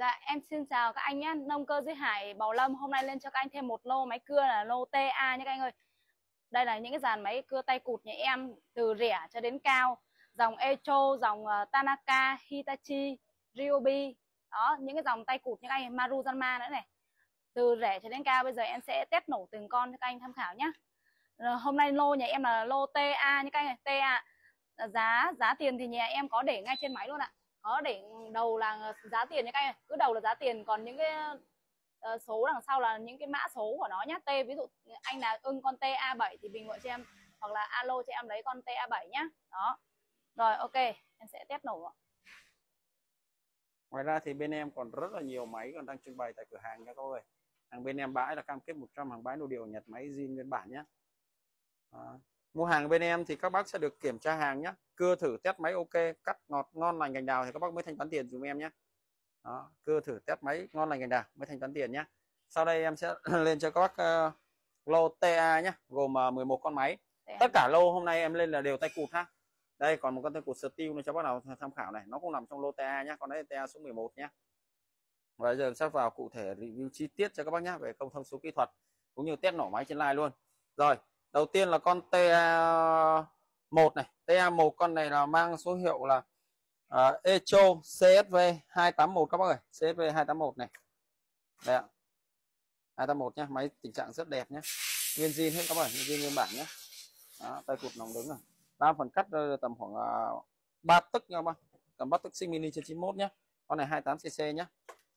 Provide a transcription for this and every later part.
Dạ em xin chào các anh nhé. Nông Cơ Duy Hải Bảo Lâm hôm nay lên cho các anh thêm một lô máy cưa là lô TA nhé các anh ơi. Đây là những cái dàn máy cưa tay cụt nhà em, từ rẻ cho đến cao, dòng Echo, dòng Tanaka, Hitachi, Ryobi. Đó, những cái dòng tay cụt như các anh, Maruzanma nữa này. Từ rẻ cho đến cao, bây giờ em sẽ test nổ từng con cho các anh tham khảo nhé. Hôm nay lô nhà em là lô TA như các anh ơi, TA. Giá tiền thì nhà em có để ngay trên máy luôn ạ. Có để đầu là giá tiền như các anh, cứ đầu là giá tiền, còn những cái số đằng sau là những cái mã số của nó nhá. Ví dụ anh là ưng con TA7 thì bình luận cho em, hoặc là alo cho em lấy con TA7 nhá. Đó. Rồi ok, em sẽ test nổ. Ngoài ra thì bên em còn rất là nhiều máy còn đang trưng bày tại cửa hàng nha các ơi. Hàng bên em bãi là cam kết 100 hàng bãi nội địa Nhật, máy zin nguyên bản nhé. Mua hàng bên em thì các bác sẽ được kiểm tra hàng nhé, cưa thử test máy ok, cắt ngọt ngon lành cành đào thì các bác mới thanh toán tiền dùm em nhé. Đó, cưa thử test máy ngon lành cành đào mới thanh toán tiền nhé. Sau đây em sẽ lên cho các bác lô TA nhé, gồm 11 con máy. Tất cả lô hôm nay em lên là đều tay cụt ha. Đây còn một con tay cụt steel nữa cho bác nào tham khảo này, nó cũng nằm trong lô TA nhé, con đấy TA số 11 nhé. Và giờ sẽ vào cụ thể review chi tiết cho các bác nhé về công thông số kỹ thuật cũng như test nổ máy trên live luôn. Rồi, đầu tiên là con TA1 này. TA1 con này là mang số hiệu là Echo CSV 281 các bác ơi. CSV 281 này. Đây ạ. 281 nhé, máy tình trạng rất đẹp nhé. Nguyên zin hết các bác, nguyên zin nguyên bản nhé. Đó, tay cụt nòng đứng rồi. Đa phần cắt tầm khoảng 3 tấc nha các bác. Cầm bắt tấc xích mini trên 91 nhé. Con này 28cc nhé.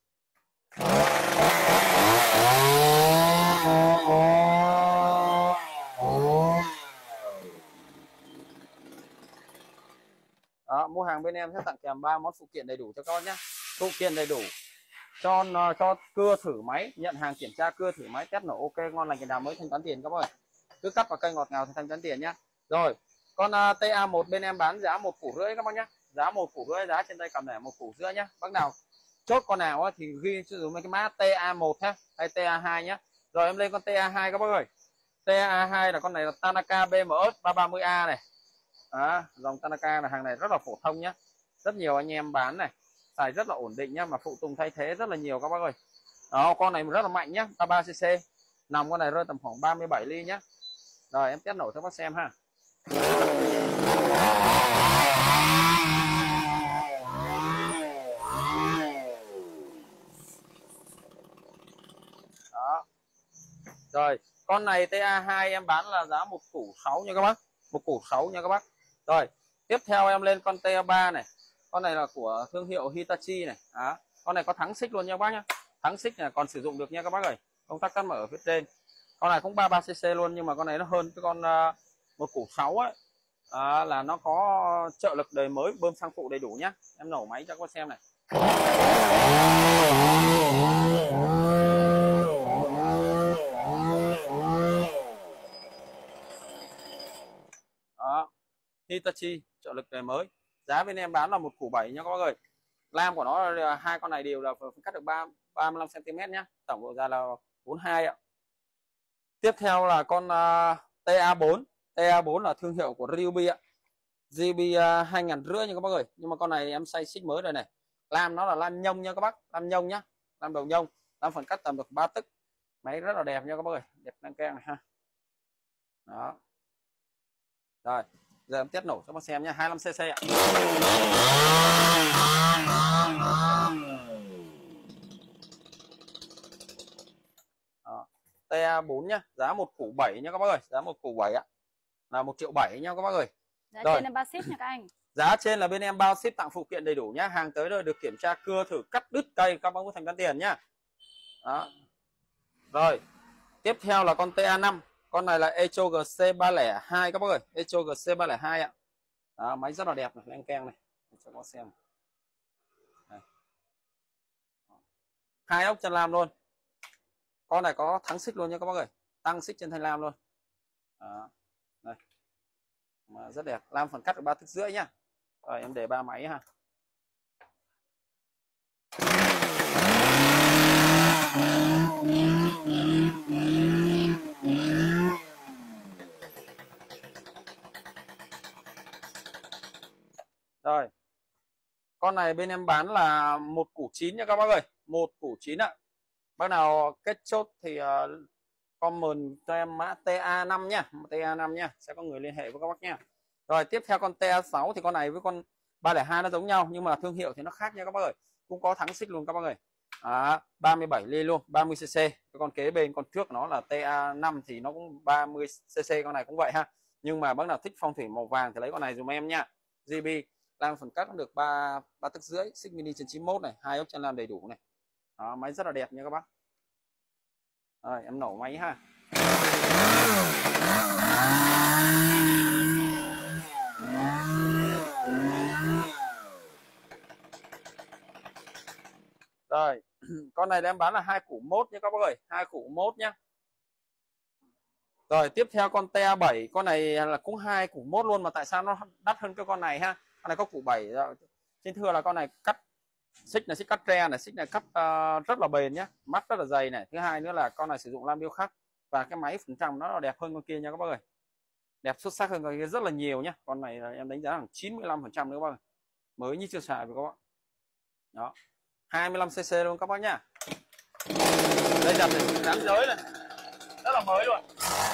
Đó, mua hàng bên em sẽ tặng kèm 3 món phụ kiện đầy đủ cho con nhé. Phụ kiện đầy đủ cho cưa thử máy, nhận hàng kiểm tra cưa thử máy, test nổ ok ngon lành cành đào mới thanh toán tiền các bác ơi. Cứ cắt vào cây ngọt ngào thì thanh toán tiền nhé. Rồi, con TA1 bên em bán giá 1,5 củ các bác nhé. Giá 1,5 củ, giá trên tay cầm này 1,5 củ nhé. Bác nào chốt con nào thì ghi sử dụng cái mã TA1 ha, hay TA2 nhé. Rồi em lên con TA2 các bác ơi. TA2 là con này là Tanaka BMS 330A này. Đó, dòng Tanaka là hàng này rất là phổ thông nhé. Rất nhiều anh em bán này, xài rất là ổn định nhá, mà phụ tùng thay thế rất là nhiều các bác ơi. Đó, con này rất là mạnh nhá, 33cc. Nòng con này rơi tầm khoảng 37 ly nhá. Rồi em test nổ cho bác xem ha. Đó. Rồi, con này TA2 em bán là giá 1,6 củ nha các bác. 1,6 củ nha các bác. Rồi, tiếp theo em lên con TA3 này. Con này là của thương hiệu Hitachi này. Đó. Con này có thắng xích luôn nha các bác nhá. Thắng xích này còn sử dụng được nha các bác ơi. Công tắc cắt mở ở phía trên. Con này cũng 33cc luôn, nhưng mà con này nó hơn cái con 1,6 củ ấy. Là nó có trợ lực đời mới, bơm xăng phụ đầy đủ nhá. Em nổ máy cho các bác xem này. Đó. Hitachi trợ lực đời mới. Giá bên em bán là 1,7 củ nha các bác ơi. Lam của nó là hai con này đều là cắt được 35 cm nhá. Tổng độ ra là 42 ạ. Tiếp theo là con TA4. TA4 là thương hiệu của Ryobi ạ. Ryobi 2.500 nha các bác ơi. Nhưng mà con này em xay xích mới rồi này. Lam nó là lam nhông nha các bác, lam nhông nhá. Lam đầu nhông, lam phần cắt tầm được 3 tấc. Máy rất là đẹp nha các bác ơi, đẹp năng keng này ha. Đó. Rồi, giờ em test nổ cho bác xem nha, 25cc ạ. Đó. TA4 nhá, giá 1,7 củ nha các bác ơi, giá 1,7 củ ạ. Là 1,7 triệu nha các bác ơi. Giá trên là bao ship nha các anh. Giá trên là bên em bao ship tặng phụ kiện đầy đủ nhá. Hàng tới rồi được kiểm tra cưa thử cắt đứt cây các bác có thành toán tiền nhá. Đó. Rồi, tiếp theo là con TA5. Con này là Echo GC302 các bác ơi, Echo GC302 ạ. Đó, máy rất là đẹp này, len keng này. Cho các bác xem. Đây. 2 ốc chân lam luôn. Con này có thắng xích luôn nha các bác ơi. Tăng xích trên thanh lam luôn. Đó. Đây. Mà rất đẹp, lam phần cắt được 3,5 tấc nhá. Rồi em để 3 máy ha. Rồi. Con này bên em bán là một củ 9 nha các bác ơi, một củ 9 ạ. Bác nào kết chốt thì comment cho em mã TA5 nhá, TA5 nhá, sẽ có người liên hệ với các bác nhá. Rồi tiếp theo con TA6 thì con này với con 302 nó giống nhau nhưng mà thương hiệu thì nó khác nha các bác ơi. Cũng có thắng xích luôn các bác ơi. 37 ly luôn, 30cc. Cái con kế bên con trước nó là TA5 thì nó cũng 30cc, con này cũng vậy ha. Nhưng mà bác nào thích phong thủy màu vàng thì lấy con này dùm em nha. GB làm phần cắt được 3 tấc rưỡi, xích mini trên 91 này, 2 ốc chân lam đầy đủ này. Đó, máy rất là đẹp nha các bác. Rồi, em nổ máy ha. Rồi, con này em bán là 2 củ mốt nha các bác ơi, 2 củ mốt nhá. Rồi, tiếp theo con TA7, con này là cũng 2 củ mốt luôn mà tại sao nó đắt hơn cái con này ha? Con này có củ 7. Trên thưa là con này cắt xích là xích cắt tre này, xích này cắt rất là bền nhá, mắt rất là dày này. Thứ hai nữa là con này sử dụng lam điêu khắc và cái máy phần trăm nó là đẹp hơn con kia nha các bác ơi. Đẹp xuất sắc hơn con kia rất là nhiều nhá. Con này là em đánh giá khoảng 95% nữa các bác. Mới như chưa xài với các bác. Đó. 25cc luôn các bác nhá. Đây đặt dán giới này. Rất là mới luôn.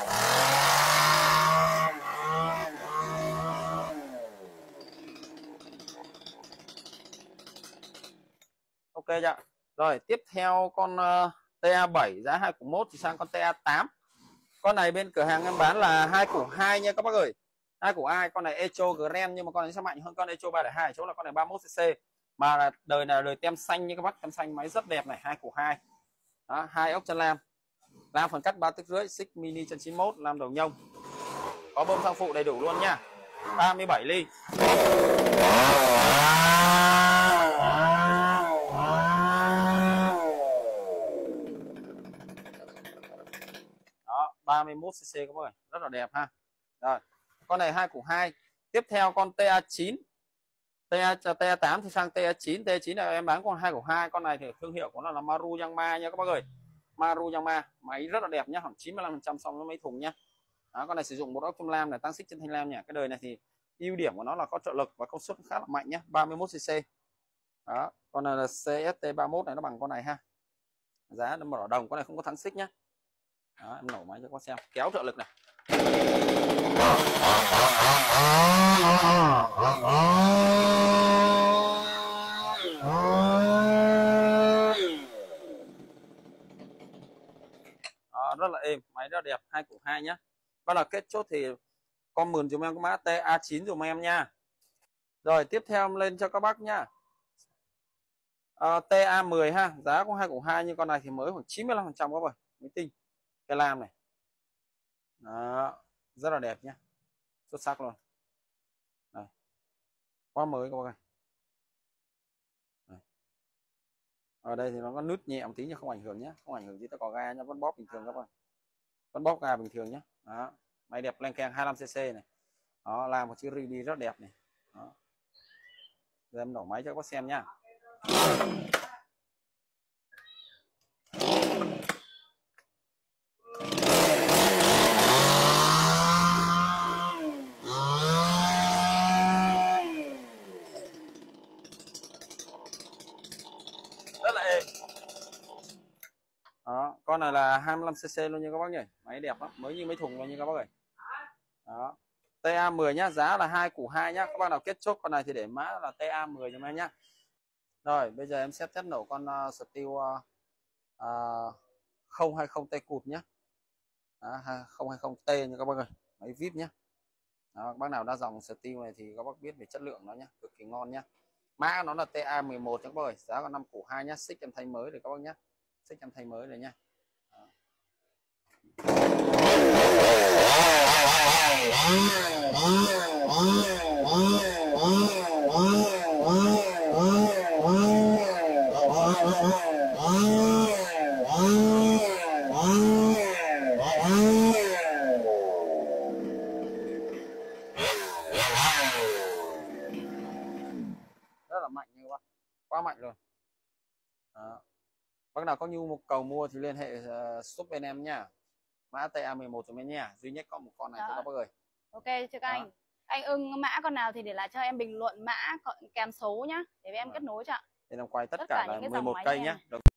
Ok chưa? Rồi tiếp theo con TA7 giá 2 củ 1 thì sang con TA8. Con này bên cửa hàng em bán là 2 củ 2 nha các bác ơi. 2 củ 2, con này Echo Grand nhưng mà con này sẽ mạnh hơn con Echo 302, chỗ là con này 31cc. Mà là đời này đời tem xanh như các bác, tem xanh máy rất đẹp này, 2 củ 2. Đó, 2 ốc chân lam. Lam phần cắt 3 tấc rưỡi, xích mini chân 91, lam đầu nhông. Có bơm sang phụ đầy đủ luôn nha. 37 ly. Đó, 31cc các bác ơi, rất là đẹp ha. Rồi, con này 2 củ 2. Tiếp theo con TA9. TA8 thì sang TA9. TA9 là em bán con 2 củ 2. Con này thì thương hiệu của nó là Maruyama nha các bác ơi. Maruyama, máy rất là đẹp nhá, khoảng 95% so với mấy thùng nhá. Đó, con này sử dụng một ốc trong lam này, tăng xích chân thanh lam nhỉ. Cái đời này thì ưu điểm của nó là có trợ lực và công suất khá là mạnh nhá, 31cc. Đó, con này là CST31 này nó bằng con này ha. Giá nó đỏ đồng, con này không có thắng xích nhá. Đó, em nổ máy cho các bác xem, kéo trợ lực này. Đó, rất là êm, máy rất đẹp, 2 củ 2 nhá. Bắt đầu kết chốt thì comment dùm em cái mã TA9 dùm em nha. Rồi tiếp theo em lên cho các bác nhá. TA10 ha, giá có 2 củ 2 nhưng con này thì mới khoảng 95% các bạn. Mới tinh. Cái lam này. Đó, rất là đẹp nhá. Xuất sắc luôn. Đây. Quá mới các bạn. Ở đây thì nó có nứt nhẹ một tí nhưng không ảnh hưởng nhé, không ảnh hưởng gì tới cò ga nhá, vẫn bóp bình thường các bạn. Vẫn bóp ga bình thường nhé. Đó. Máy đẹp len keng 25cc này. Đó, làm một chiếc đi rất đẹp này. Đó. Giờ em nổ máy cho các bác xem nhá. Rất là êm. Đó, con này là 25cc luôn nha các bác nhỉ. Máy đẹp lắm, mới như mấy thùng luôn nha các bác ơi. Đó. TA10 nhá, giá là 2 củ 2 nhá. Các bác nào kết chốt con này thì để mã là TA10 cho em nhá. Rồi, bây giờ em sẽ test nổ con Steel 020 tay cụt nhá. 020T nha các bác ơi. Máy VIP nhá. Đó, các bác nào đã dòng Steel này thì các bác biết về chất lượng nó nhá, cực kỳ ngon nhá. Mã nó là TA11 các bác ơi, giá còn 5 củ 2 nhá, xích em thay mới rồi các bác nhá. Xích em thay mới rồi nhá. Rất là mạnh như các bác, quá mạnh luôn. Đó. Bác nào có nhu cầu mua thì liên hệ shop bên em nhá. Mã TA11 cho em nha, duy nhất có một con này cho các bác ơi. Ok chưa các anh. Anh ưng mã con nào thì để lại cho em bình luận mã kèm số nhá, để em kết nối cho ạ. Thì em quay tất Tất cả cả là những cái dòng 11 máy cây như nhé. này.